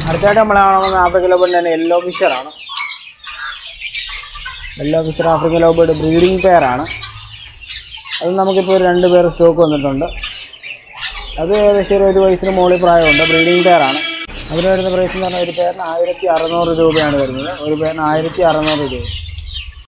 അടുത്തായിട്ട് നമ്മൾ കാണുന്നത് ആഫ്രിക്കൻ ലവ് ബേർഡിൻ്റെ തന്നെ യെല്ലോ ഫിഷറാണ്. Yellow fisher African love bird breeding പെയറാണ്. അത് നമുക്കിപ്പോൾ 2 പേർ സ്റ്റോക്ക് വന്നിട്ടുണ്ട്. അത് ഏകദേശം ഒരു വയസ്സിന് മുകളിൽ പ്രായമുണ്ട്. ബ്രീഡിംഗ് പെയറാണ്. അതിന് വരുന്ന പ്രൈസ് എന്ന് പറഞ്ഞാൽ ഒരു പേരിന് 1600 രൂപയാണ് വരുന്നത്. ഒരു പേരിന് 1600 രൂപ.